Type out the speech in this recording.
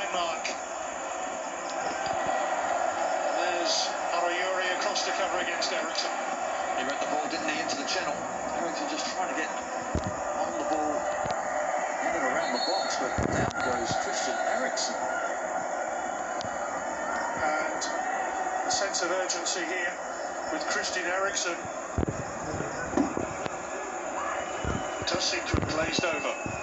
mark. There's Arayuri across to cover against Erickson. He read the ball, didn't he, into the channel. Erickson just trying to get on the ball, in and around the box, but down goes Christian Erickson. And a sense of urgency here with Christian Erickson. It does seem to have glazed over.